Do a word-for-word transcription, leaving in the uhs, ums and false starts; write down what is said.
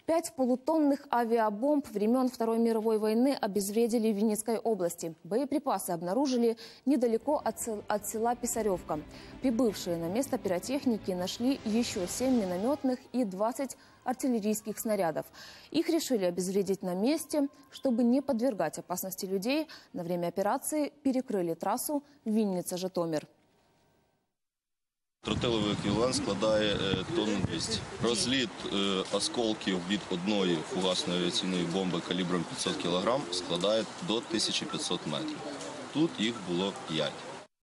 Пять полутонных авиабомб времен Второй мировой войны обезвредили в Винницкой области. Боеприпасы обнаружили недалеко от, сел от села Писаревка. Прибывшие на место пиротехники нашли еще семь минометных и двадцать артиллерийских снарядов. Их решили обезвредить на месте, чтобы не подвергать опасности людей. На время операции перекрыли трассу Вінниця-Житомир. Тротиловий еквівалент складає тонну двісті. Розліт осколків від одної фугасної авіаційної бомби калібром п'ятсот кілограм складає до тисячі п'ятсот метрів. Тут їх було п'ять.